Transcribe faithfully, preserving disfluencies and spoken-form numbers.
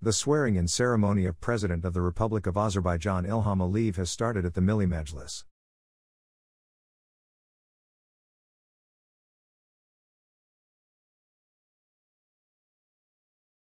The swearing-in ceremony of President of the Republic of Azerbaijan Ilham Aliyev has started at the Milli Majlis.